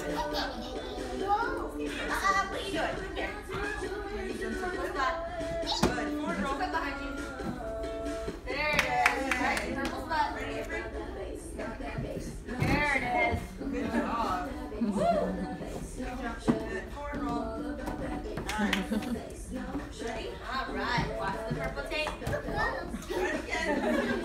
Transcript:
What are you doing? Come here. Purple spot. Good. Forward roll. Step behind you. There it is. Right. Purple spot. Ready? There it is. Good job. Good. Forward roll. Nice. Ready? All right. Watch the purple tape. Try it again.